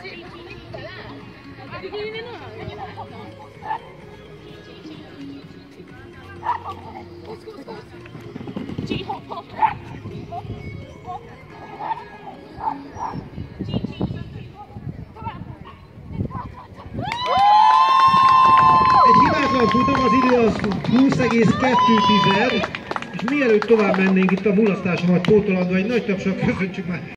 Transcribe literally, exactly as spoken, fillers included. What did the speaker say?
Hibátlan futam, az idő az húsz egész kettő tized, és mielőtt tovább mennénk itt a mulasztásomat pótolandva, egy nagy tapsal köszöntsük már.